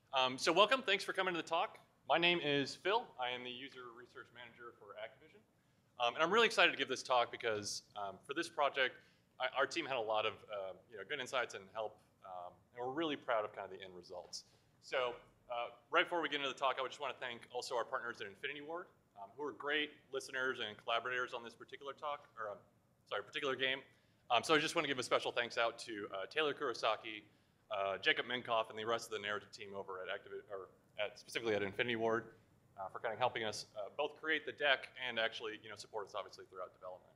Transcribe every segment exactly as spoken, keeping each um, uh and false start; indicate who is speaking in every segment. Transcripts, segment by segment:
Speaker 1: Um, so welcome, thanks for coming to the talk. My name is Phil. I am the User Research Manager for Activision. Um, and I'm really excited to give this talk because um, for this project, I, our team had a lot of uh, you know, good insights and help, um, and we're really proud of kind of the end results. So uh, right before we get into the talk, I would just want to thank also our partners at Infinity Ward, um, who are great listeners and collaborators on this particular talk, or um, sorry, particular game. Um, so I just want to give a special thanks out to uh, Taylor Kurosaki, Uh, Jacob Minkoff, and the rest of the narrative team over at Activision, or at, specifically at Infinity Ward, uh, for kind of helping us uh, both create the deck and actually, you know, support us obviously throughout development.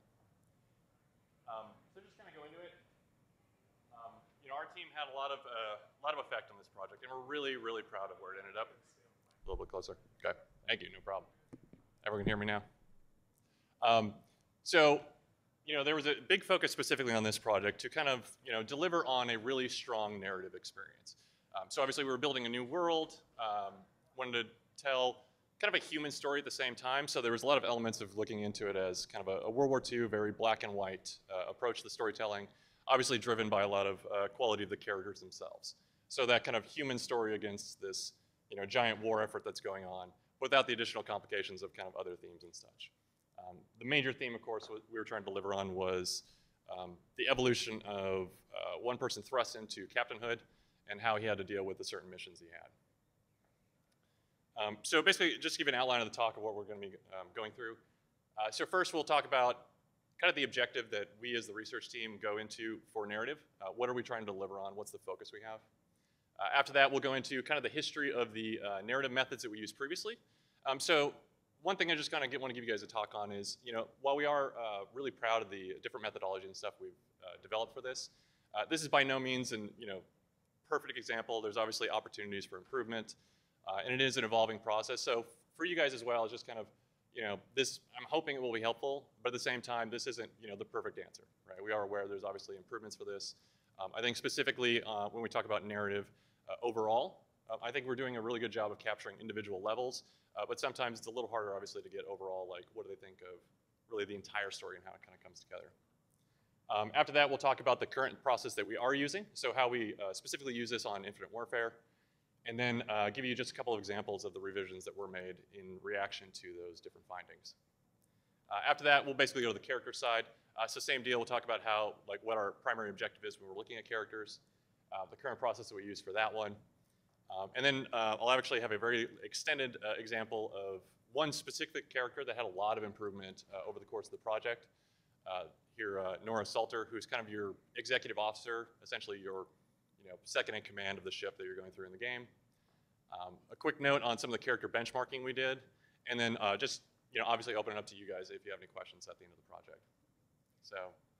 Speaker 1: Um, so just kind of go into it. Um, you know, our team had a lot of uh, a lot of effect on this project, and we're really, really proud of where it ended up. A little bit closer. Okay. Thank you. No problem. Everyone can hear me now. Um, so. You know, there was a big focus specifically on this project to kind of, you know, deliver on a really strong narrative experience. Um, so obviously we were building a new world, um, wanted to tell kind of a human story at the same time, so there was a lot of elements of looking into it as kind of a, a World War Two, very black and white uh, approach to the storytelling, obviously driven by a lot of uh, quality of the characters themselves. So that kind of human story against this, you know, giant war effort that's going on, without the additional complications of kind of other themes and such. Um, the major theme, of course, what we were trying to deliver on was um, the evolution of uh, one person thrust into captainhood and how he had to deal with the certain missions he had. Um, so basically, just to give you an outline of the talk of what we're going to be um, going through. Uh, so first, we'll talk about kind of the objective that we as the research team go into for narrative. Uh, what are we trying to deliver on? What's the focus we have? Uh, after that, we'll go into kind of the history of the uh, narrative methods that we used previously. Um, so one thing I just kind of want to give you guys a talk on is, you know, while we are uh, really proud of the different methodology and stuff we've uh, developed for this, uh, this is by no means an, you know, perfect example. There's obviously opportunities for improvement, uh, and it is an evolving process. So for you guys as well, it's just kind of, you know, this, I'm hoping it will be helpful, but at the same time, this isn't, you know, the perfect answer, right? We are aware there's obviously improvements for this. Um, I think specifically uh, when we talk about narrative uh, overall, uh, I think we're doing a really good job of capturing individual levels. Uh, but sometimes it's a little harder, obviously, to get overall, like, what do they think of really the entire story and how it kind of comes together. Um, after that, we'll talk about the current process that we are using, so how we uh, specifically use this on Infinite Warfare, and then uh, give you just a couple of examples of the revisions that were made in reaction to those different findings. Uh, after that, we'll basically go to the character side. Uh, so same deal, we'll talk about how, like, what our primary objective is when we're looking at characters, uh, the current process that we use for that one. Um, and then uh, I'll actually have a very extended uh, example of one specific character that had a lot of improvement uh, over the course of the project. Uh, here, uh, Nora Salter, who's kind of your executive officer, essentially your, you know, second in command of the ship that you're going through in the game. Um, a quick note on some of the character benchmarking we did, and then uh, just, you know, obviously open it up to you guys if you have any questions at the end of the project. So.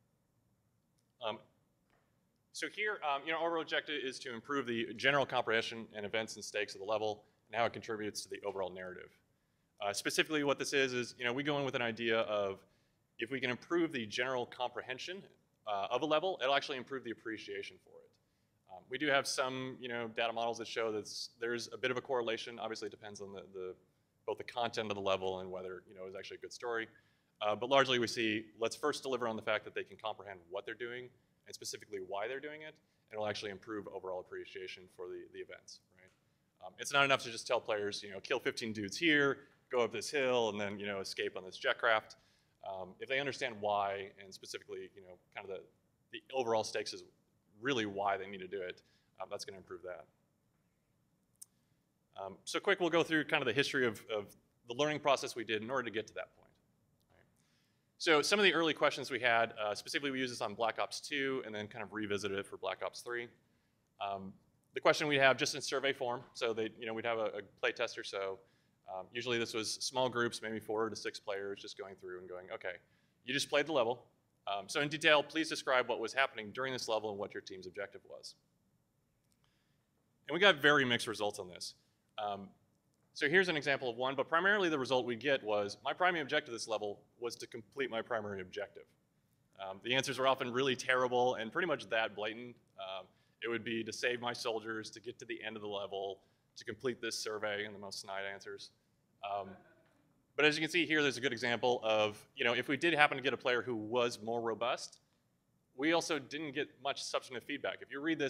Speaker 1: Um, So here, um, you know, our objective is to improve the general comprehension and events and stakes of the level and how it contributes to the overall narrative. Uh, specifically what this is, is, you know, we go in with an idea of if we can improve the general comprehension uh, of a level, it'll actually improve the appreciation for it. Um, we do have some, you know, data models that show that there's a bit of a correlation. Obviously it depends on the, the both the content of the level and whether, you know, it's actually a good story. Uh, but largely we see, let's first deliver on the fact that they can comprehend what they're doing, and specifically why they're doing it, and it'll actually improve overall appreciation for the, the events, right? Um, it's not enough to just tell players, you know, kill fifteen dudes here, go up this hill, and then, you know, escape on this jetcraft. Um, if they understand why, and specifically, you know, kind of the, the overall stakes is really why they need to do it, um, that's gonna improve that. Um, so quick, we'll go through kind of the history of, of the learning process we did in order to get to that point. So some of the early questions we had, uh, specifically we used this on Black Ops two and then kind of revisited it for Black Ops three. Um, the question we have just in survey form, so they, you know, we'd have a, a play tester, so um, usually this was small groups, maybe four to six players just going through and going, okay, you just played the level. Um, so in detail, please describe what was happening during this level and what your team's objective was. And we got very mixed results on this. Um, So here's an example of one, but primarily the result we get was, my primary objective of this level was to complete my primary objective. Um, the answers were often really terrible and pretty much that blatant. Um, it would be to save my soldiers, to get to the end of the level, to complete this survey, and the most snide answers. Um, but as you can see here, there's a good example of, you know, if we did happen to get a player who was more robust, we also didn't get much substantive feedback. If you read this,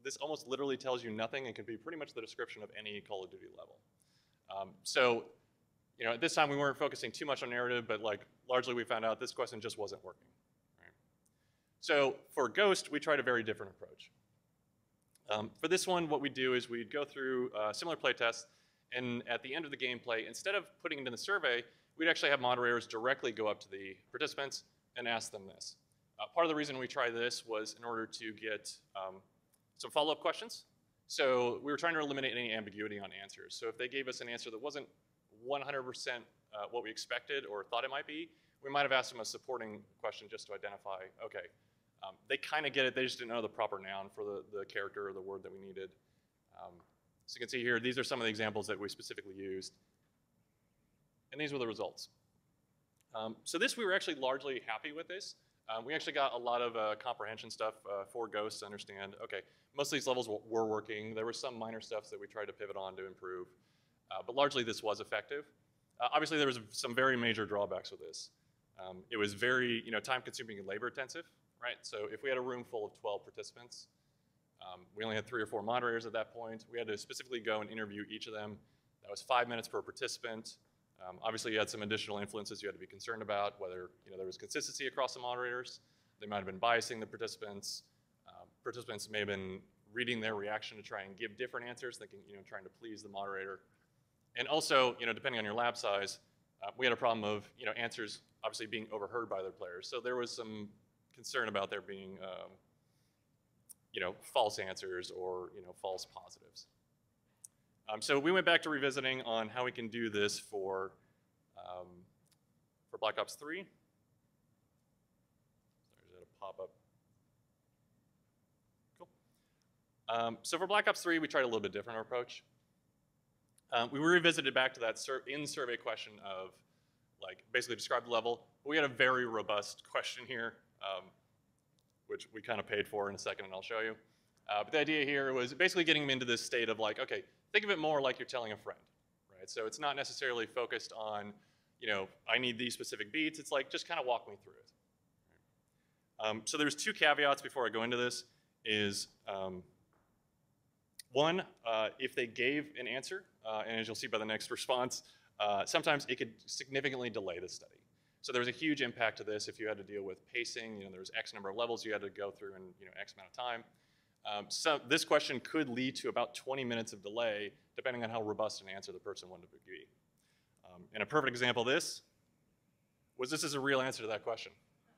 Speaker 1: this almost literally tells you nothing and can be pretty much the description of any Call of Duty level. Um, so, you know, at this time we weren't focusing too much on narrative, but like largely we found out this question just wasn't working. Right? So for Ghost, we tried a very different approach. Um, for this one, what we do is we'd go through uh, similar playtests, and at the end of the gameplay, instead of putting it in the survey, we'd actually have moderators directly go up to the participants and ask them this. Uh, part of the reason we tried this was in order to get um, some follow-up questions. So we were trying to eliminate any ambiguity on answers. So if they gave us an answer that wasn't one hundred percent uh, what we expected or thought it might be, we might have asked them a supporting question just to identify, okay, um, they kind of get it, they just didn't know the proper noun for the, the character or the word that we needed. Um, so you can see here, these are some of the examples that we specifically used. And these were the results. Um, so this, we were actually largely happy with this. Um, we actually got a lot of uh, comprehension stuff uh, for Ghosts to understand, okay, most of these levels were working. There were some minor stuff that we tried to pivot on to improve. Uh, but largely this was effective. Uh, obviously there was some very major drawbacks with this. Um, it was very, you know, time consuming and labor intensive, right? So if we had a room full of twelve participants, um, we only had three or four moderators at that point. We had to specifically go and interview each of them. That was five minutes per participant. Um, obviously, you had some additional influences you had to be concerned about, whether you know there was consistency across the moderators. They might have been biasing the participants. Um, participants may have been reading their reaction to try and give different answers, thinking, you know, trying to please the moderator. And also, you know, depending on your lab size, uh, we had a problem of, you know, answers obviously being overheard by other players. So there was some concern about there being, um, you know, false answers or, you know, false positives. Um, so we went back to revisiting on how we can do this for, um, for Black Ops three. There's a pop-up. Cool. Um, so for Black Ops three, we tried a little bit different approach. Um, we revisited back to that sur in-survey question of, like, basically describe the level. We had a very robust question here, um, which we kind of paid for in a second, and I'll show you. Uh, but the idea here was basically getting them into this state of like, okay, think of it more like you're telling a friend, right? So it's not necessarily focused on, you know, I need these specific beats. It's like, just kind of walk me through it. Right? Um, so there's two caveats before I go into this. Is um, one, uh, if they gave an answer, uh, and as you'll see by the next response, uh, sometimes it could significantly delay the study. So there was a huge impact to this if you had to deal with pacing. You know, there was X number of levels you had to go through in, you know, X amount of time. Um, so this question could lead to about twenty minutes of delay, depending on how robust an answer the person wanted to be. Um, and a perfect example of this was this is a real answer to that question.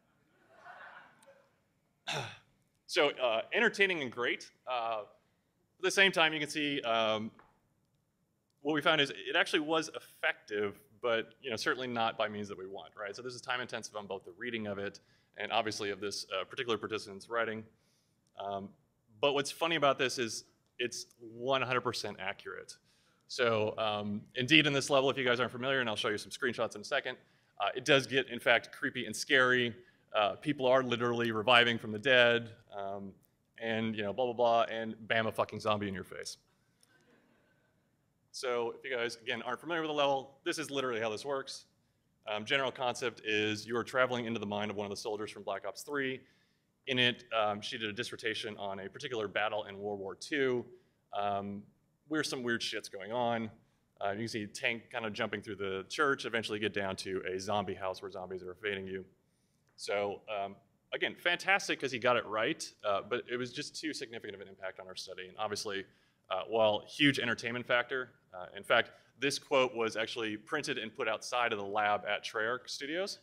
Speaker 1: So uh, entertaining and great. Uh, at the same time, you can see um, what we found is it actually was effective, but you know, certainly not by means that we want, right? So this is time intensive on both the reading of it and obviously of this uh, particular participant's writing. Um, But what's funny about this is it's one hundred percent accurate. So um, indeed in this level, if you guys aren't familiar, and I'll show you some screenshots in a second, uh, it does get, in fact, creepy and scary. Uh, people are literally reviving from the dead, um, and you know, blah, blah, blah, and bam, a fucking zombie in your face. So if you guys, again, aren't familiar with the level, this is literally how this works. Um, general concept is you are traveling into the mind of one of the soldiers from Black Ops three. In it, um, she did a dissertation on a particular battle in World War Two, um, where some weird shit's going on. Uh, you can see a tank kind of jumping through the church, eventually get down to a zombie house where zombies are evading you. So um, again, fantastic because he got it right, uh, but it was just too significant of an impact on our study. And obviously, uh, while huge entertainment factor, uh, in fact, this quote was actually printed and put outside of the lab at Treyarch Studios.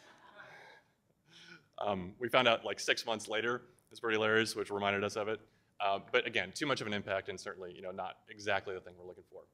Speaker 1: Um, we found out like six months later. It's pretty hilarious, which reminded us of it. Uh, but again, too much of an impact and certainly, you know, not exactly the thing we're looking for.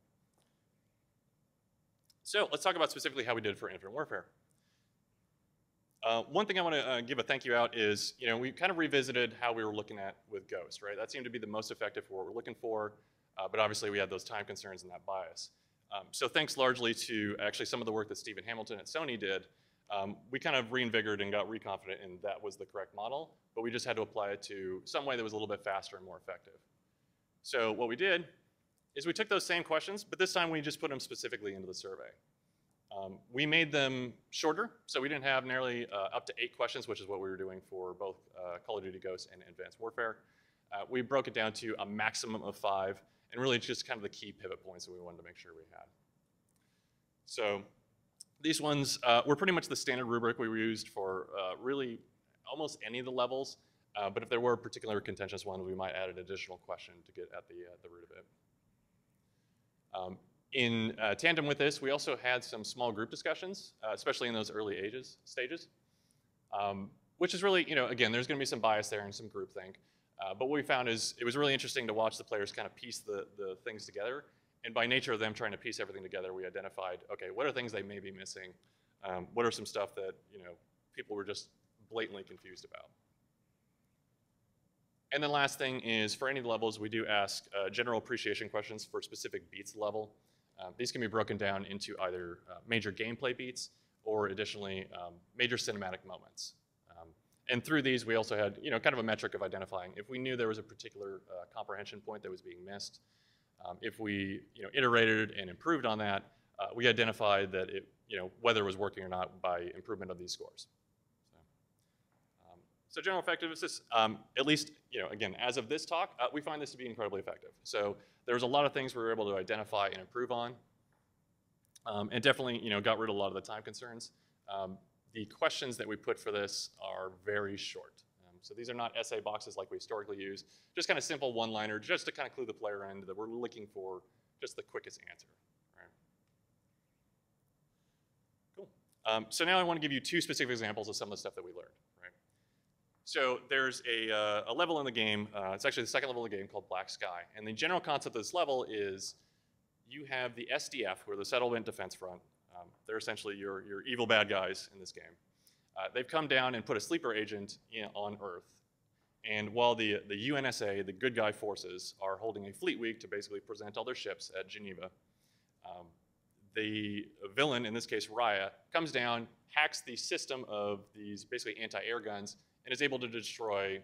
Speaker 1: So let's talk about specifically how we did for Infinite Warfare. Uh, one thing I want to uh, give a thank you out is, you know, we kind of revisited how we were looking at with Ghost, right? That seemed to be the most effective for what we're looking for, uh, but obviously we had those time concerns and that bias. Um, so thanks largely to actually some of the work that Stephen Hamilton at Sony did. Um, we kind of reinvigorated and got reconfident in that was the correct model, but we just had to apply it to some way that was a little bit faster and more effective. So what we did is we took those same questions, but this time we just put them specifically into the survey. Um, we made them shorter, so we didn't have nearly uh, up to eight questions, which is what we were doing for both uh, Call of Duty Ghosts and Advanced Warfare. Uh, we broke it down to a maximum of five, and really just kind of the key pivot points that we wanted to make sure we had. So these ones uh, were pretty much the standard rubric we used for uh, really almost any of the levels, uh, but if there were particular contentious ones, we might add an additional question to get at the, uh, the root of it. Um, in uh, tandem with this, we also had some small group discussions, uh, especially in those early ages, stages, um, which is really, you know, again, there's gonna be some bias there and some groupthink. Uh, but what we found is it was really interesting to watch the players kind of piece the, the things together. And by nature of them trying to piece everything together, we identified, okay, what are things they may be missing? Um, what are some stuff that, you know, people were just blatantly confused about? And then last thing is, for any levels, we do ask uh, general appreciation questions for specific beats level. Uh, these can be broken down into either uh, major gameplay beats or additionally um, major cinematic moments. Um, and through these, we also had, you know, kind of a metric of identifying if we knew there was a particular uh, comprehension point that was being missed. Um, if we, you know, iterated and improved on that, uh, we identified that it, you know, whether it was working or not by improvement of these scores. So, um, so general effectiveness, um, at least, you know, again, as of this talk, uh, we find this to be incredibly effective. So there was a lot of things we were able to identify and improve on, um, and definitely, you know, got rid of a lot of the time concerns. Um, the questions that we put for this are very short. So these are not essay boxes like we historically use, just kind of simple one-liner, just to kind of clue the player in that we're looking for just the quickest answer. Right? Cool. Um, so now I want to give you two specific examples of some of the stuff that we learned. Right? So there's a, uh, a level in the game, uh, it's actually the second level of the game called Black Sky. And the general concept of this level is you have the S D F, who are the Settlement Defense Front. Um, they're essentially your, your evil bad guys in this game. Uh, they've come down and put a sleeper agent in, on Earth. And while the, the U N S A, the good guy forces, are holding a fleet week to basically present all their ships at Geneva, um, the villain, in this case Raya, comes down, hacks the system of these basically anti-air guns, and is able to destroy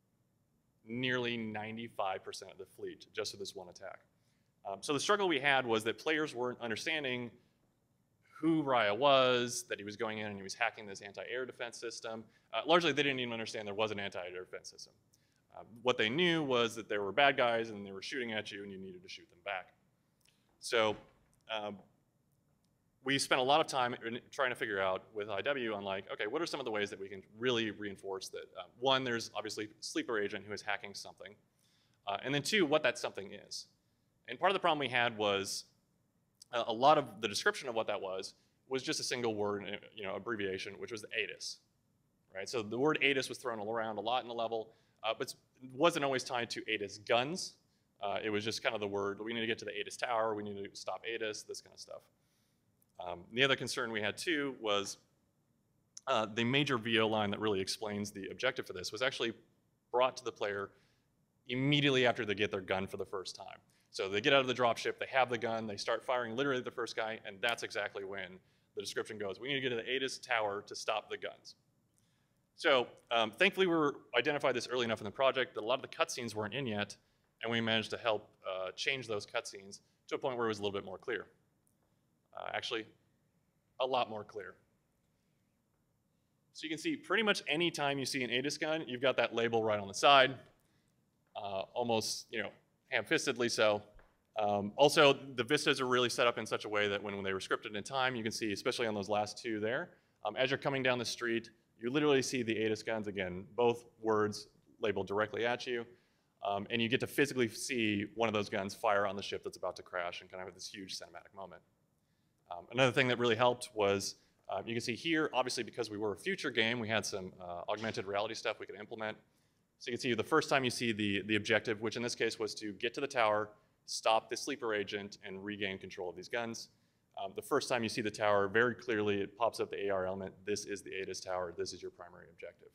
Speaker 1: nearly ninety-five percent of the fleet just with this one attack. Um, so the struggle we had was that players weren't understanding who Raya was, that he was going in and he was hacking this anti-air defense system. Uh, largely, they didn't even understand there was an anti-air defense system. Um, what they knew was that there were bad guys and they were shooting at you and you needed to shoot them back. So um, we spent a lot of time in trying to figure out with I W on like, okay, what are some of the ways that we can really reinforce that? Um, one, there's obviously sleeper agent who is hacking something. Uh, and then two, what that something is. And part of the problem we had was a lot of the description of what that was was just a single word, you know, abbreviation, which was the A T I S, right? So the word A T I S was thrown around a lot in the level, uh, but it wasn't always tied to A T I S guns. Uh, it was just kind of the word, we need to get to the A T I S tower, we need to stop A T I S, this kind of stuff. Um, the other concern we had too was uh, the major V O line that really explains the objective for this was actually brought to the player immediately after they get their gun for the first time. So they get out of the dropship, they have the gun, they start firing literally at the first guy, and that's exactly when the description goes, we need to get to the A T I S tower to stop the guns. So um, thankfully we were identified this early enough in the project that a lot of the cutscenes weren't in yet, and we managed to help uh, change those cutscenes to a point where it was a little bit more clear. Uh, actually, a lot more clear. So you can see pretty much any time you see an A T I S gun, you've got that label right on the side, uh, almost, you know, ham-fistedly so. Um, also, the vistas are really set up in such a way that when, when they were scripted in time, you can see, especially on those last two there, um, as you're coming down the street, you literally see the A T I S guns, again, both words labeled directly at you, um, and you get to physically see one of those guns fire on the ship that's about to crash and kind of have this huge cinematic moment. Um, another thing that really helped was, uh, you can see here, obviously because we were a future game, we had some uh, augmented reality stuff we could implement. So you can see the first time you see the, the objective, which in this case was to get to the tower, stop the sleeper agent, and regain control of these guns. Um, the first time you see the tower, very clearly it pops up the A R element. This is the A T I S tower. This is your primary objective.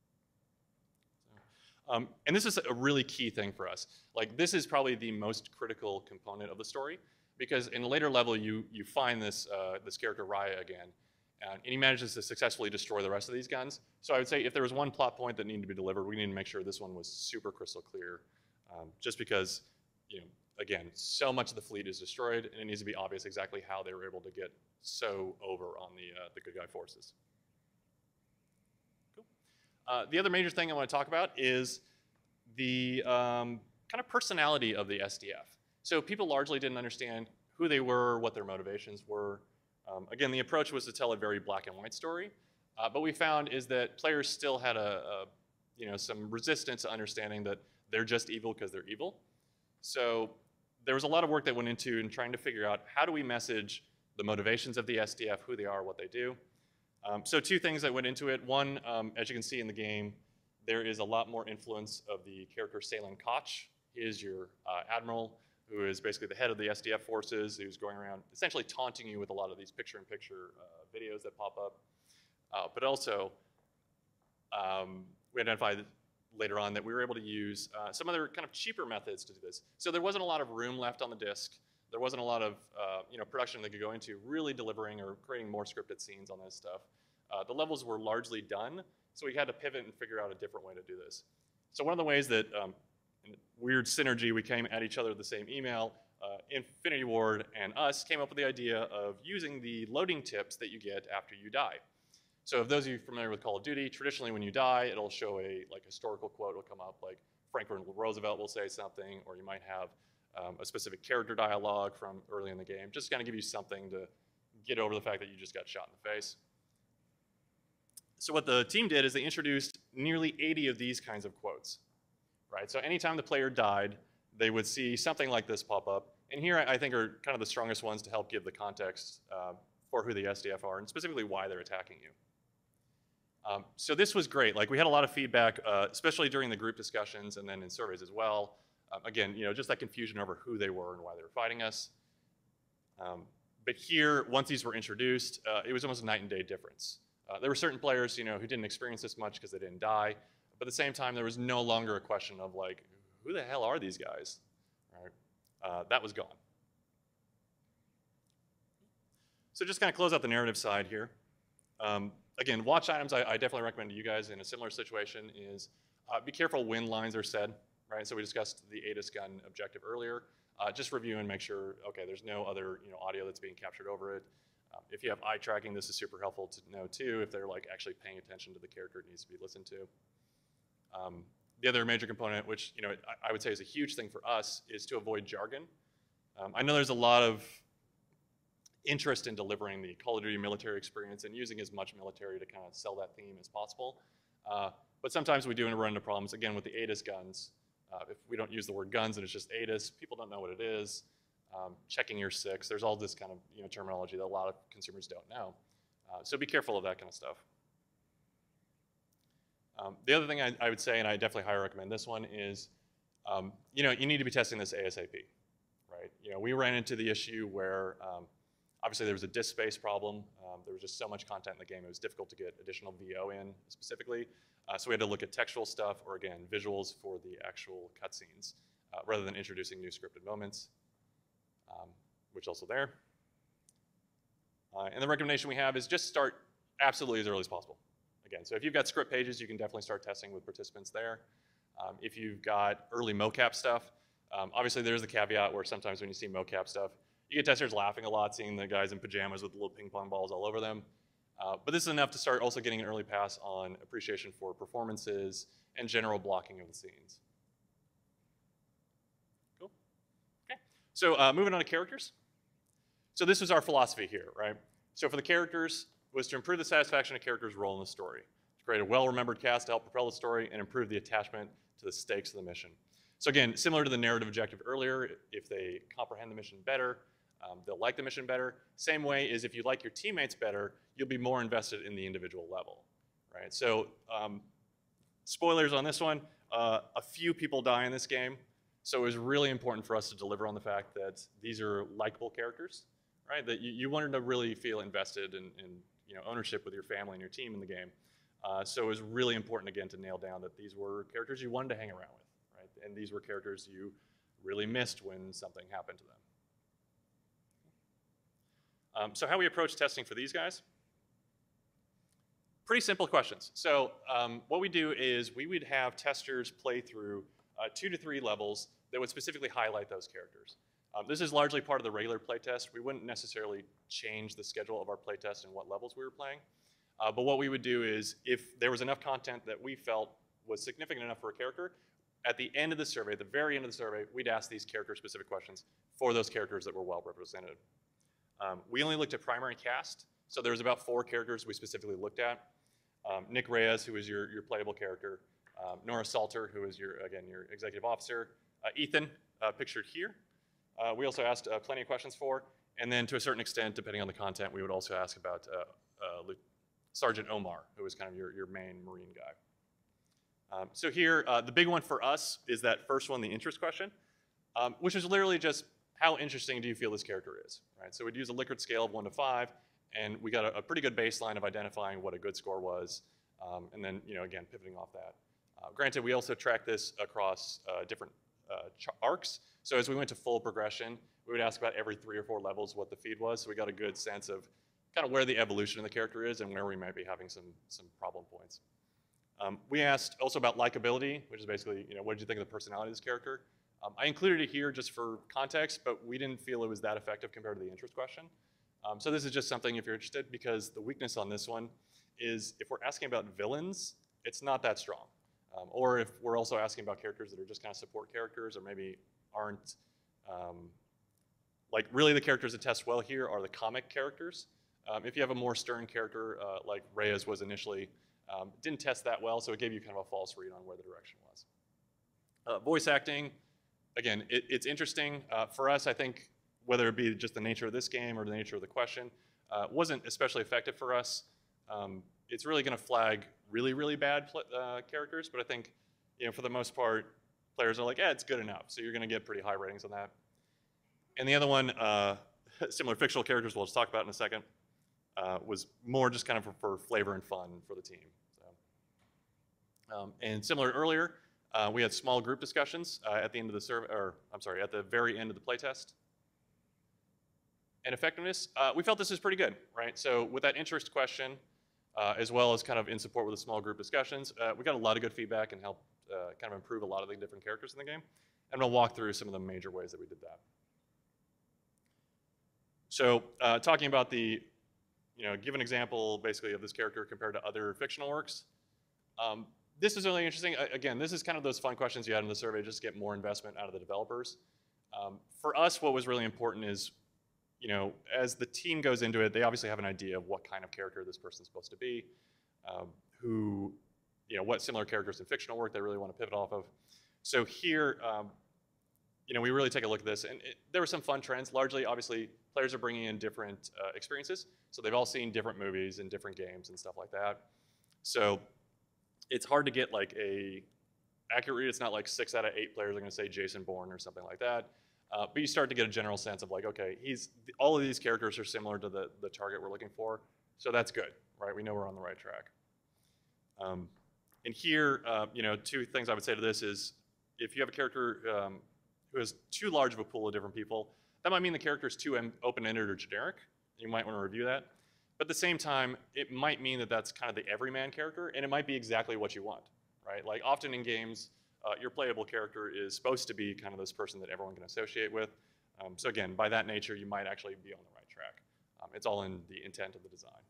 Speaker 1: So, um, and this is a really key thing for us. Like, this is probably the most critical component of the story, because in a later level, you, you find this, uh, this character Raya again, and he manages to successfully destroy the rest of these guns. So I would say if there was one plot point that needed to be delivered, we need to make sure this one was super crystal clear, um, just because, you know, again, so much of the fleet is destroyed, and it needs to be obvious exactly how they were able to get so over on the, uh, the good guy forces. Cool. Uh, the other major thing I want to talk about is the um, kind of personality of the S D F. So people largely didn't understand who they were, what their motivations were. Um, again, the approach was to tell a very black and white story, uh, but we found is that players still had a, a you know, some resistance to understanding that they're just evil because they're evil. So there was a lot of work that went into in trying to figure out how do we message the motivations of the S D F, who they are, what they do. Um, so two things that went into it. One, um, as you can see in the game, there is a lot more influence of the character Salen Koch. He is your uh, admiral, who is basically the head of the S D F forces, who's going around essentially taunting you with a lot of these picture-in-picture uh, videos that pop up. Uh, but also, um, we identified later on that we were able to use uh, some other kind of cheaper methods to do this. So there wasn't a lot of room left on the disk. There wasn't a lot of uh, you know, production that could go into really delivering or creating more scripted scenes on this stuff. Uh, the levels were largely done, so we had to pivot and figure out a different way to do this. So one of the ways that, um, in weird synergy, we came at each other with the same email, uh, Infinity Ward and us came up with the idea of using the loading tips that you get after you die. So if those of you familiar with Call of Duty, traditionally when you die, it'll show a like historical quote will come up, like Franklin Roosevelt will say something, or you might have um, a specific character dialogue from early in the game, just to kind of give you something to get over the fact that you just got shot in the face. So what the team did is they introduced nearly eighty of these kinds of quotes, right? So anytime the player died, they would see something like this pop up. And here I think are kind of the strongest ones to help give the context uh, for who the S D F are and specifically why they're attacking you. Um, so this was great. Like we had a lot of feedback, uh, especially during the group discussions and then in surveys as well. Um, again, you know, just that confusion over who they were and why they were fighting us. Um, but here, once these were introduced, uh, it was almost a night and day difference. Uh, there were certain players, you know, who didn't experience this much because they didn't die. But at the same time, there was no longer a question of like, who the hell are these guys? Right? Uh, that was gone. So just kind of close out the narrative side here. Um, again, watch items I, I definitely recommend to you guys in a similar situation is uh, be careful when lines are said, right? So we discussed the ATIS gun objective earlier. Uh, just review and make sure, okay, there's no other you know, audio that's being captured over it. Um, if you have eye tracking, this is super helpful to know too, if they're like actually paying attention to the character it needs to be listened to. Um, the other major component, which you know I, I would say is a huge thing for us, is to avoid jargon. Um, I know there's a lot of interest in delivering the Call of Duty military experience and using as much military to kind of sell that theme as possible. Uh, but sometimes we do run into problems, again, with the ATIS guns. Uh, if we don't use the word guns and it's just ATIS, people don't know what it is. Um, checking your six, there's all this kind of you know, terminology that a lot of consumers don't know. Uh, so be careful of that kind of stuff. Um, the other thing I, I would say, and I definitely highly recommend this one, is um, you know, you need to be testing this ASAP, right? You know, we ran into the issue where um, obviously there was a disk space problem. Um, there was just so much content in the game, it was difficult to get additional V O in specifically. Uh, so we had to look at textual stuff or again, visuals for the actual cutscenes uh, rather than introducing new scripted moments, um, which also there. Uh, and the recommendation we have is just start absolutely as early as possible. Again, so if you've got script pages, you can definitely start testing with participants there. Um, if you've got early mocap stuff, um, obviously there's the caveat where sometimes when you see mocap stuff, you get testers laughing a lot, seeing the guys in pajamas with little ping pong balls all over them. Uh, but this is enough to start also getting an early pass on appreciation for performances and general blocking of the scenes. Cool. Okay. So uh, moving on to characters. So this was our philosophy here, right? So for the characters, was to improve the satisfaction of characters' role in the story, to create a well-remembered cast to help propel the story and improve the attachment to the stakes of the mission. So again, similar to the narrative objective earlier, if they comprehend the mission better, um, they'll like the mission better. Same way is if you like your teammates better, you'll be more invested in the individual level, right? So um, spoilers on this one, uh, a few people die in this game, so it was really important for us to deliver on the fact that these are likable characters, right? That you, you wanted to really feel invested in, in you know, ownership with your family and your team in the game. Uh, so it was really important, again, to nail down that these were characters you wanted to hang around with, right? And these were characters you really missed when something happened to them. Um, so how we approach testing for these guys? Pretty simple questions. So um, what we do is we would have testers play through uh, two to three levels that would specifically highlight those characters. Um, this is largely part of the regular playtest. We wouldn't necessarily change the schedule of our playtest and what levels we were playing. Uh, but what we would do is if there was enough content that we felt was significant enough for a character, at the end of the survey, at the very end of the survey, we'd ask these character-specific questions for those characters that were well represented. Um, we only looked at primary cast, so there was about four characters we specifically looked at. Um, Nick Reyes, who is your, your playable character. Um, Nora Salter, who is your, again, your executive officer. Uh, Ethan, uh, pictured here. Uh, we also asked uh, plenty of questions for, and then to a certain extent, depending on the content, we would also ask about uh, uh, Sergeant Omar, who was kind of your, your main Marine guy. Um, so here, uh, the big one for us is that first one, the interest question, um, which is literally just how interesting do you feel this character is, right? So we'd use a Likert scale of one to five, and we got a, a pretty good baseline of identifying what a good score was, um, and then, you know, again, pivoting off that. Uh, granted, we also track this across uh, different uh, arcs. So as we went to full progression, we would ask about every three or four levels what the feed was, so we got a good sense of kind of where the evolution of the character is and where we might be having some, some problem points. Um, we asked also about likability, which is basically, you know, what did you think of the personality of this character? Um, I included it here just for context, but we didn't feel it was that effective compared to the interest question. Um, so this is just something if you're interested, because the weakness on this one is if we're asking about villains, it's not that strong. Um, or if we're also asking about characters that are just kind of support characters or maybe aren't, um, like really the characters that test well here are the comic characters. Um, if you have a more stern character uh, like Reyes was initially, um, didn't test that well, so it gave you kind of a false read on where the direction was. Uh, voice acting, again, it, it's interesting. Uh, for us, I think, whether it be just the nature of this game or the nature of the question, uh, wasn't especially effective for us. Um, it's really going to flag really, really bad uh, characters, but I think, you know, for the most part, players are like, yeah, it's good enough, so you're going to get pretty high ratings on that. And the other one, uh, similar fictional characters we'll just talk about in a second, uh, was more just kind of for, for flavor and fun for the team. So, um, and similar to earlier, uh, we had small group discussions uh, at the end of the survey, or I'm sorry, at the very end of the playtest. And effectiveness, uh, we felt this is pretty good, right? So with that interest question, uh, as well as kind of in support with the small group discussions, uh, we got a lot of good feedback and helped uh, kind of improve a lot of the different characters in the game. And we'll walk through some of the major ways that we did that. So uh, talking about the, you know, give an example basically of this character compared to other fictional works. Um, this is really interesting. I, again, this is kind of those fun questions you had in the survey just to get more investment out of the developers. Um, for us, what was really important is, you know, as the team goes into it, they obviously have an idea of what kind of character this person's supposed to be, um, who, you know, what similar characters in fictional work they really want to pivot off of. So here, um, you know, we really take a look at this, and it, there were some fun trends. Largely, obviously, players are bringing in different uh, experiences, so they've all seen different movies and different games and stuff like that. So it's hard to get like a accurate read. It's not like six out of eight players are going to say Jason Bourne or something like that. Uh, but you start to get a general sense of like, okay, he's all of these characters are similar to the, the target we're looking for, so that's good, right? We know we're on the right track. Um, and here, uh, you know, two things I would say to this is, if you have a character um, who has too large of a pool of different people, that might mean the character is too open-ended or generic. You might want to review that. But at the same time, it might mean that that's kind of the everyman character, and it might be exactly what you want, right? Like often in games, Uh, your playable character is supposed to be kind of this person that everyone can associate with. Um, so again, by that nature, you might actually be on the right track. Um, it's all in the intent of the design.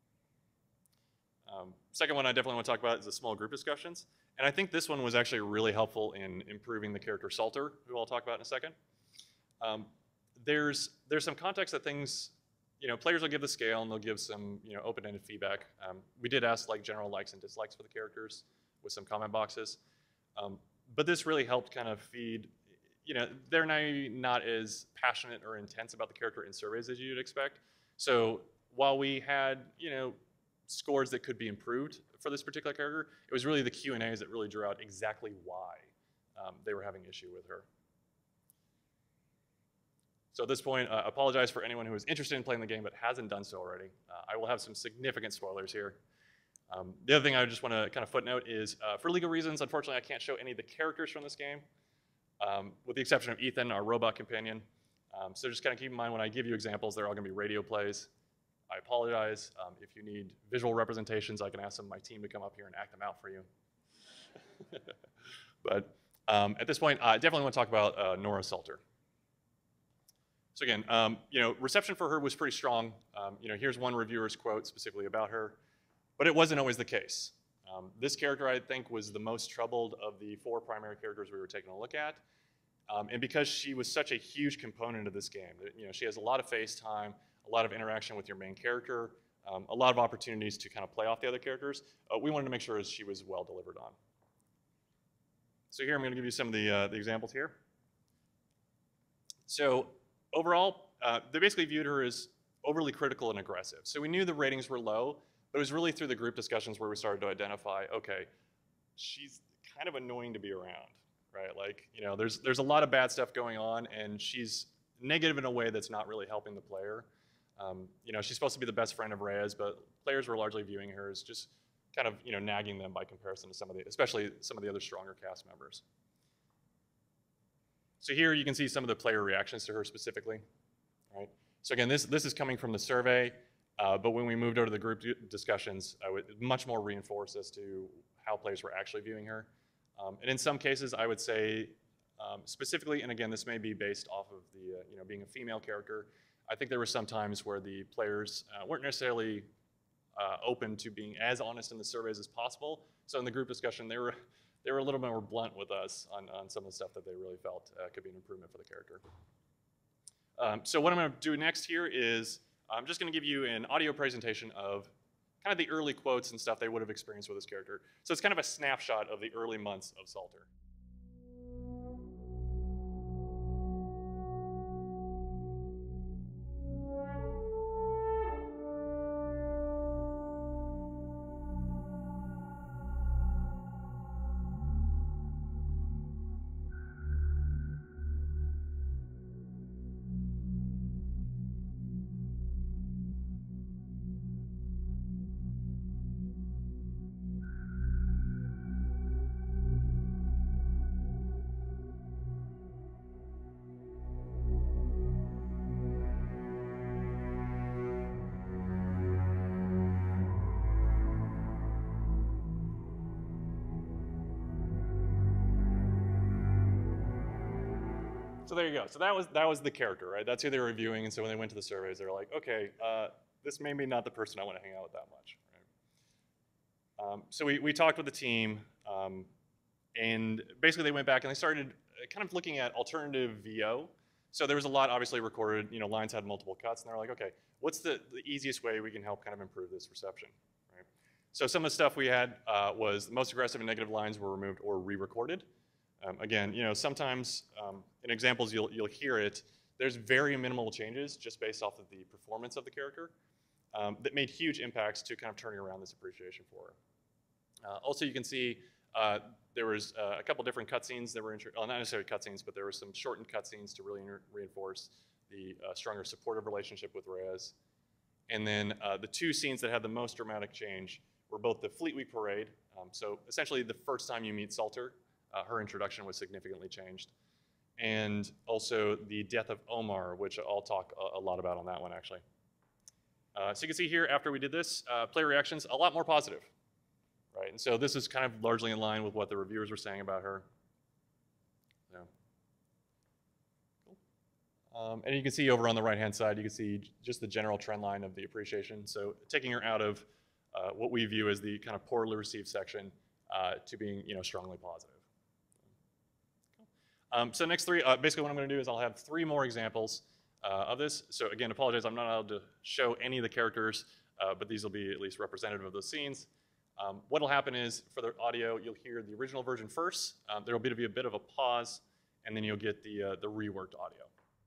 Speaker 1: Um, second one I definitely want to talk about is the small group discussions. And I think this one was actually really helpful in improving the character Salter, who I'll talk about in a second. Um, there's, there's some context that things, you know, players will give the scale and they'll give some, you know, open-ended feedback. Um, we did ask like general likes and dislikes for the characters with some comment boxes. Um, but this really helped kind of feed, you know, they're not as passionate or intense about the character in surveys as you'd expect. So while we had, you know, scores that could be improved for this particular character, it was really the Q and A's that really drew out exactly why um, they were having issue with her. So at this point, I uh, apologize for anyone who is interested in playing the game but hasn't done so already. Uh, I will have some significant spoilers here. Um, the other thing I just want to kind of footnote is, uh, for legal reasons, unfortunately, I can't show any of the characters from this game, um, with the exception of Ethan, our robot companion. Um, so just kind of keep in mind when I give you examples, they're all going to be radio plays. I apologize. Um, if you need visual representations, I can ask some of my team to come up here and act them out for you. But um, at this point, I definitely want to talk about uh, Nora Salter. So again, um, you know, reception for her was pretty strong. Um, you know, here's one reviewer's quote specifically about her. But it wasn't always the case. Um, this character, I think, was the most troubled of the four primary characters we were taking a look at. Um, and because she was such a huge component of this game, you know, she has a lot of face time, a lot of interaction with your main character, um, a lot of opportunities to kind of play off the other characters, uh, we wanted to make sure she was well delivered on. So here I'm going to give you some of the, uh, the examples here. So overall, uh, they basically viewed her as overly critical and aggressive. So we knew the ratings were low, but it was really through the group discussions where we started to identify, okay, she's kind of annoying to be around, right? Like, you know, there's, there's a lot of bad stuff going on, and she's negative in a way that's not really helping the player. Um, you know, she's supposed to be the best friend of Reyes, but players were largely viewing her as just kind of, you know, nagging them by comparison to some of the, especially some of the other stronger cast members. So here you can see some of the player reactions to her specifically, right? So again, this, this is coming from the survey, uh, but when we moved over to the group discussions, I would much more reinforce as to how players were actually viewing her. Um, and in some cases, I would say um, specifically, and again, this may be based off of the, uh, you know, being a female character, I think there were some times where the players uh, weren't necessarily uh, open to being as honest in the surveys as possible. So in the group discussion, they were, they were a little bit more blunt with us on, on some of the stuff that they really felt uh, could be an improvement for the character. Um, so what I'm going to do next here is I'm just going to give you an audio presentation of kind of the early quotes and stuff they would have experienced with this character. So it's kind of a snapshot of the early months of Salter. So there you go. So that was that was the character, right? That's who they were reviewing. And so when they went to the surveys, they were like, okay, uh, this may be not the person I want to hang out with that much. Right? Um, so we, we talked with the team, um, and basically they went back and they started kind of looking at alternative V O. So there was a lot obviously recorded. You know, lines had multiple cuts, and they're like, okay, what's the, the easiest way we can help kind of improve this reception? Right? So some of the stuff we had uh, was the most aggressive and negative lines were removed or re-recorded. Um, again, you know, sometimes um, in examples you'll, you'll hear it, there's very minimal changes just based off of the performance of the character um, that made huge impacts to kind of turning around this appreciation for her. Uh, also, you can see uh, there was uh, a couple different cutscenes that were, well, not necessarily cutscenes, but there were some shortened cutscenes to really reinforce the uh, stronger supportive relationship with Reyes. And then uh, the two scenes that had the most dramatic change were both the Fleet Week Parade, um, so essentially the first time you meet Salter, Uh, her introduction was significantly changed. And also the death of Omar, which I'll talk a, a lot about on that one, actually. Uh, so you can see here, after we did this, uh, player reactions, a lot more positive, right? And so this is kind of largely in line with what the reviewers were saying about her. So, cool. Um, and you can see over on the right-hand side, you can see just the general trend line of the appreciation. So taking her out of uh, what we view as the kind of poorly received section uh, to being, you know, strongly positive. Um, so next three, uh, basically what I'm going to do is I'll have three more examples uh, of this. So again, apologize, I'm not allowed to show any of the characters, uh, but these will be at least representative of those scenes. Um, what will happen is, for the audio, you'll hear the original version first. Um, there will be a bit of a pause, and then you'll get the, uh, the reworked audio.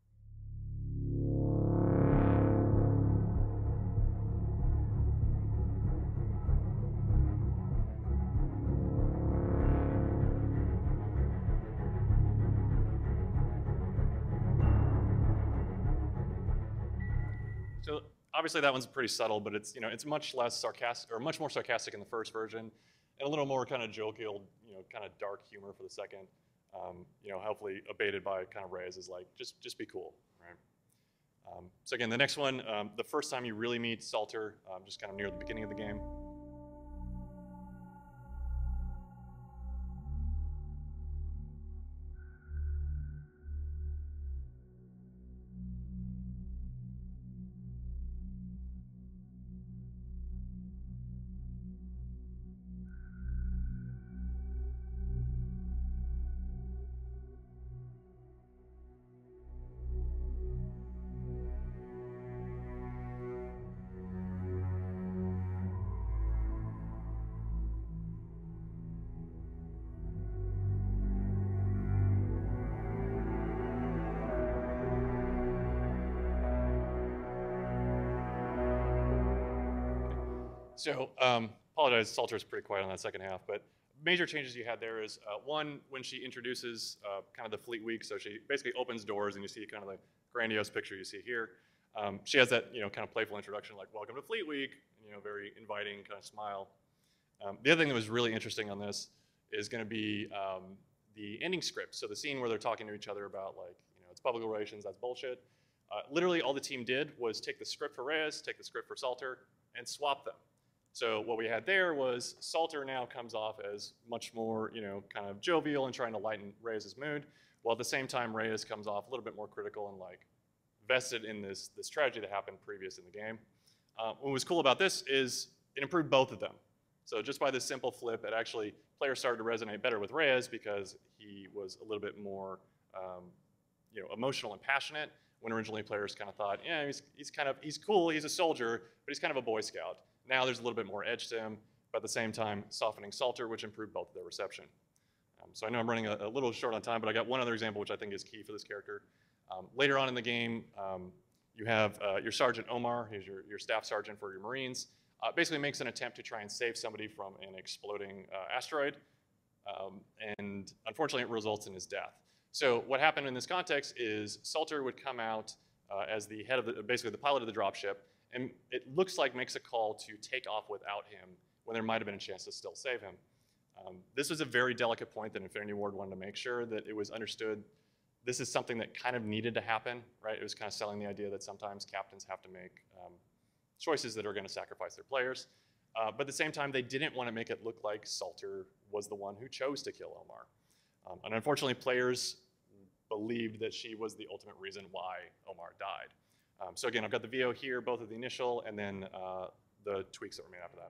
Speaker 1: So obviously that one's pretty subtle, but it's, you know, it's much less sarcastic, or much more sarcastic in the first version, and a little more kind of jovial, you know, kind of dark humor for the second. Um, you know, hopefully abated by kind of Reyes is like, just just be cool, right? Um, so again, the next one, um, the first time you really meet Salter, um, just kind of near the beginning of the game. So, um, apologize, Salter's pretty quiet on that second half, but major changes you had there is, uh, one, when she introduces uh, kind of the Fleet Week, so she basically opens doors and you see kind of the grandiose picture you see here. Um, she has that, you know, kind of playful introduction like, welcome to Fleet Week, you know, very inviting kind of smile. Um, the other thing that was really interesting on this is going to be um, the ending script. So the scene where they're talking to each other about like, you know, it's public relations, that's bullshit. Uh, literally all the team did was take the script for Reyes, take the script for Salter, and swap them. So what we had there was Salter now comes off as much more, you know, kind of jovial and trying to lighten Reyes' mood, while at the same time Reyes comes off a little bit more critical and like vested in this, this tragedy that happened previous in the game. Uh, what was cool about this is it improved both of them. So just by this simple flip, it actually, players started to resonate better with Reyes because he was a little bit more, um, you know, emotional and passionate, when originally players kind of thought, yeah, he's, he's kind of, he's cool, he's a soldier, but he's kind of a Boy Scout. Now there's a little bit more edge to him, but at the same time, softening Salter, which improved both of their reception. Um, so I know I'm running a, a little short on time, but I got one other example which I think is key for this character. Um, later on in the game, um, you have uh, your Sergeant Omar, he's your, your staff sergeant for your Marines, uh, basically makes an attempt to try and save somebody from an exploding uh, asteroid, um, and unfortunately it results in his death. So what happened in this context is Salter would come out uh, as the head of the, basically the pilot of the dropship, and it looks like makes a call to take off without him when there might have been a chance to still save him. Um, this was a very delicate point that Infinity Ward wanted to make sure that it was understood this is something that kind of needed to happen, right? It was kind of selling the idea that sometimes captains have to make um, choices that are going to sacrifice their players. Uh, but at the same time, they didn't want to make it look like Salter was the one who chose to kill Omar. Um, and unfortunately, players believed that she was the ultimate reason why Omar died. Um, so again, I've got the V O here, both of the initial and then uh, the tweaks that were made after that.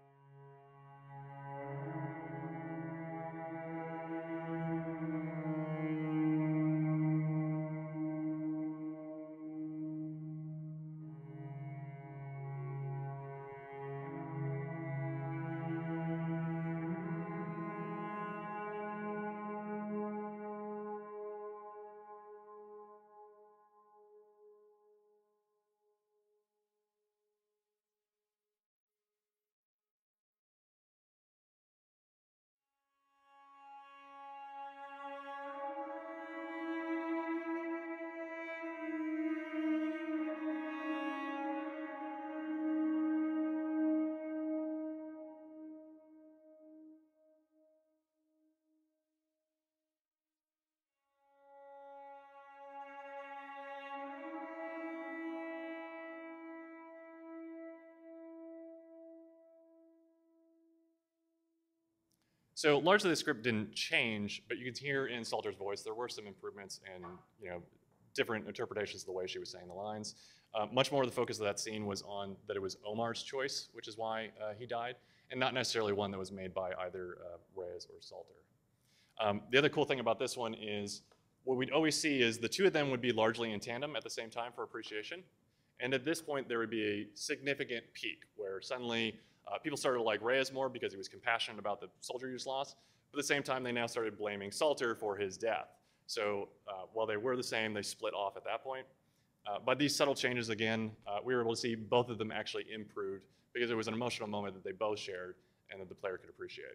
Speaker 1: So largely the script didn't change, but you could hear in Salter's voice there were some improvements and, you know, different interpretations of the way she was saying the lines. Uh, much more of the focus of that scene was on that it was Omar's choice, which is why uh, he died, and not necessarily one that was made by either uh, Reyes or Salter. Um, the other cool thing about this one is what we'd always see is the two of them would be largely in tandem at the same time for appreciation. And at this point, there would be a significant peak where suddenly uh, people started to like Reyes more because he was compassionate about the soldier he just lost. But at the same time, they now started blaming Salter for his death. So uh, while they were the same, they split off at that point. Uh, by these subtle changes, again, uh, we were able to see both of them actually improved because it was an emotional moment that they both shared and that the player could appreciate.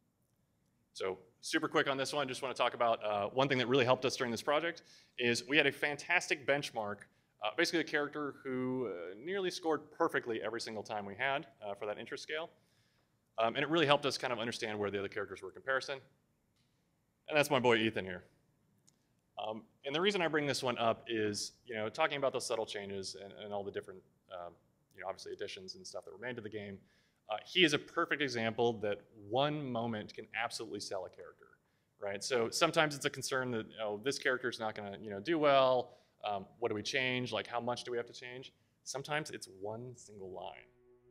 Speaker 1: So super quick on this one, just want to talk about uh, one thing that really helped us during this project is we had a fantastic benchmark, uh, basically a character who uh, nearly scored perfectly every single time we had uh, for that interest scale. Um, and it really helped us kind of understand where the other characters were in comparison. And that's my boy Ethan here. Um, and the reason I bring this one up is, you know, talking about those subtle changes and, and all the different, um, you know, obviously additions and stuff that were made to the game. Uh, he is a perfect example that one moment can absolutely sell a character, right? So sometimes it's a concern that, oh, this character is not going to, you know, do well. Um, what do we change? Like, how much do we have to change? Sometimes it's one single line.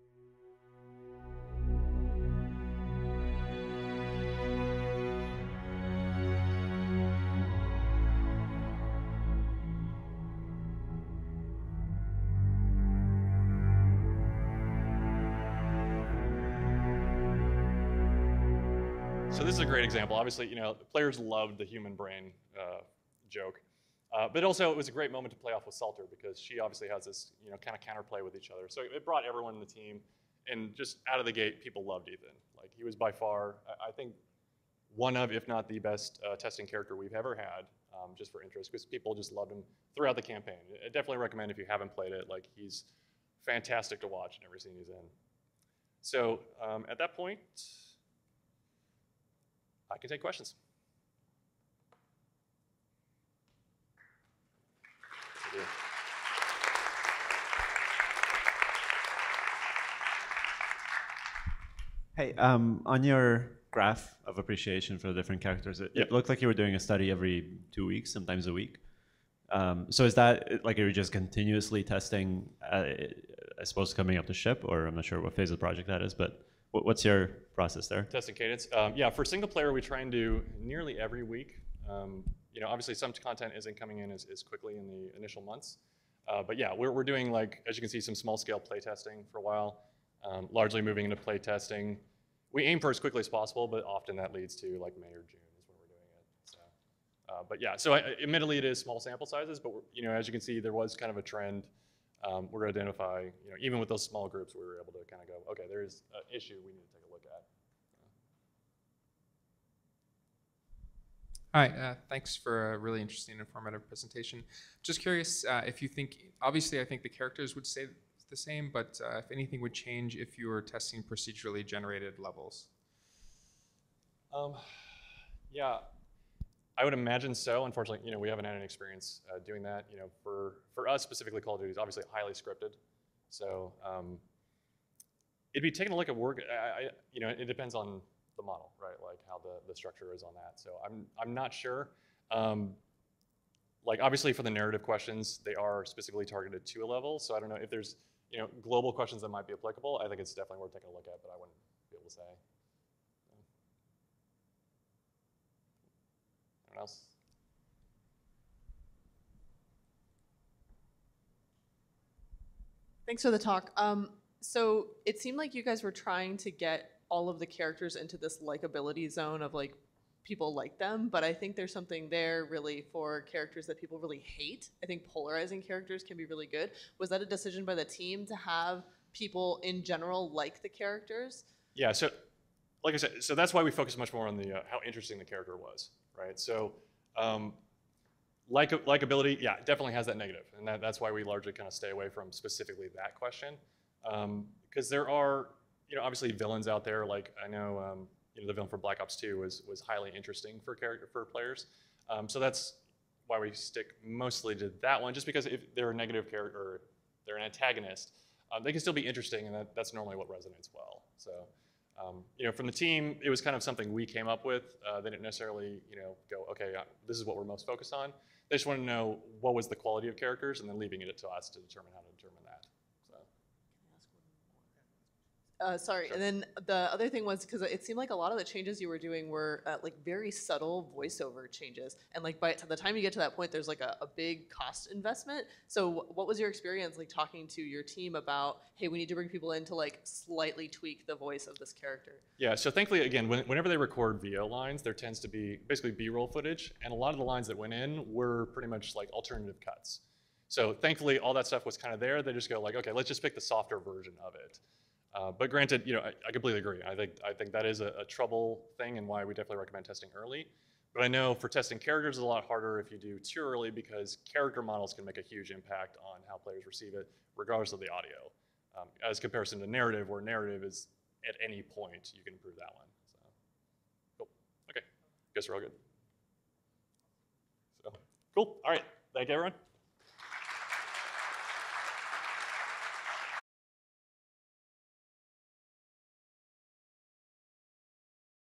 Speaker 1: So this is a great example. Obviously, you know, players loved the human brain uh, joke, uh, but also it was a great moment to play off with Salter because she obviously has this, you know, kind of counterplay with each other. So it brought everyone in the team and just out of the gate, people loved Ethan. Like he was by far, I, I think, one of, if not the best uh, testing character we've ever had, um, just for interest, because people just loved him throughout the campaign. I definitely recommend if you haven't played it. Like he's fantastic to watch in every scene he's in. So um, at that point, I can take questions.
Speaker 2: Hey, um, on your graph of appreciation for the different characters, it,
Speaker 1: yep.
Speaker 2: it looked like you were doing a study every two weeks, sometimes a week. Um, so is that, like, are you just continuously testing, uh, I suppose, coming up to ship, or I'm not sure what phase of the project that is, but what, what's your process there?
Speaker 1: Testing cadence. Um, yeah, for single player, we try and do nearly every week. Um, you know, obviously some content isn't coming in as, as quickly in the initial months. Uh, but yeah, we're, we're doing, like, as you can see, some small scale play testing for a while, um, largely moving into play testing. We aim for as quickly as possible, but often that leads to like May or June is when we're doing it. So, uh, but yeah, so I, admittedly it is small sample sizes, but we're, you know, as you can see, there was kind of a trend. Um, we're going to identify, you know, even with those small groups, we were able to kind of go, okay, there's an issue we need to take a look at.
Speaker 3: Hi, uh, thanks for a really interesting and informative presentation. Just curious uh, if you think, obviously I think the characters would stay the same, but uh, if anything would change if you were testing procedurally generated levels.
Speaker 1: Um, yeah, I would imagine so. Unfortunately, you know, we haven't had any experience uh, doing that. You know, for, for us specifically, Call of Duty is obviously highly scripted. So um, it'd be taking a look at work. I, I, you know, it depends on the model, right? Like how the, the structure is on that. So I'm, I'm not sure. Um, like obviously for the narrative questions, they are specifically targeted to a level. So I don't know if there's, you know, global questions that might be applicable. I think it's definitely worth taking a look at, but I wouldn't be able to say. Anyone else?
Speaker 4: Thanks for the talk. Um, so it seemed like you guys were trying to get all of the characters into this likability zone of like people like them, but I think there's something there really for characters that people really hate. I think polarizing characters can be really good. Was that a decision by the team to have people in general like the characters?
Speaker 1: Yeah, so like I said, so that's why we focus much more on the uh, how interesting the character was, right? So um, like likability, yeah, definitely has that negative, and that, that's why we largely kind of stay away from specifically that question, because um, there are, you know, obviously villains out there. Like I know, um, you know, the villain for Black Ops two was was highly interesting for character for players, um, so that's why we stick mostly to that one, just because if they're a negative character, or they're an antagonist, um, they can still be interesting, and that, that's normally what resonates well. So. Um, you know, from the team, it was kind of something we came up with. Uh, they didn't necessarily, you know, go, okay, uh, this is what we're most focused on. They just wanted to know what was the quality of characters, and then leaving it to us to determine how to determine that. So.
Speaker 4: Uh, sorry,
Speaker 1: Sure.
Speaker 4: And then the other thing was, because it seemed like a lot of the changes you were doing were uh, like very subtle voiceover changes, and like by the time you get to that point, there's like a, a big cost investment. So what was your experience like talking to your team about, hey, we need to bring people in to like slightly tweak the voice of this character?
Speaker 1: Yeah, so thankfully, again, when, whenever they record V O lines, there tends to be basically B-roll footage, and a lot of the lines that went in were pretty much like alternative cuts. So thankfully, all that stuff was kind of there. They just go like, okay, let's just pick the softer version of it. Uh, but granted, you know, I, I completely agree. I think I think that is a, a trouble thing, and why we definitely recommend testing early. But I know for testing characters, it's a lot harder if you do too early, because character models can make a huge impact on how players receive it, regardless of the audio. Um, as comparison to narrative, where narrative is at any point you can improve that one. So, cool. Okay, guess we're all good. So, cool. All right. Thank you, everyone.